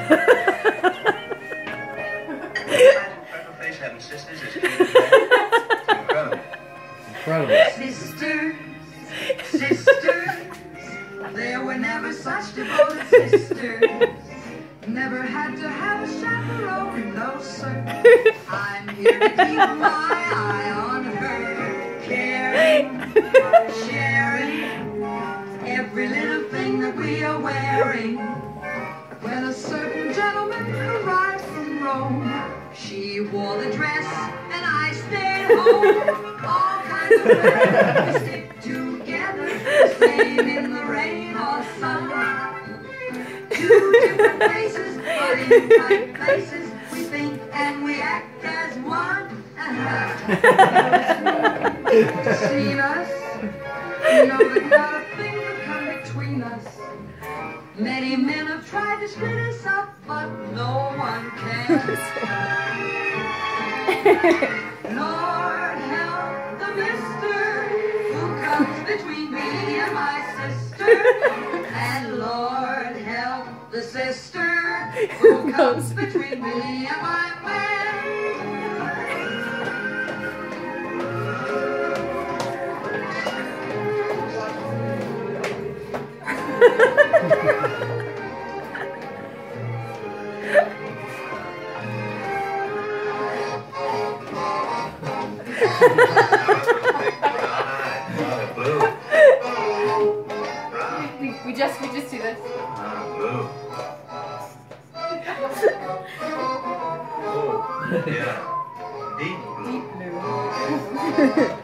Freckleface having sisters as cute as that. Incredible. Incredible. Sisters, sisters, there were never such devoted sisters. Never had to have a chaperone, no sir. I'm here to keep my eye on her, caring, sharing every little thing that we are wearing. When a certain gentleman arrived from Rome, she wore the dress and I stayed home. All kinds of ways we stick together, the same in the rain or sun. Two different faces, but in tight places, we think and we act as one. Seen us, you know there's not a thing to come between us. Many men have tried to split us up, but no one can. Lord help the mister who comes between me and my sister. And Lord help the sister who comes between me and my man. We just do this. Blue. Oh, yeah. Deep blue. Deep blue.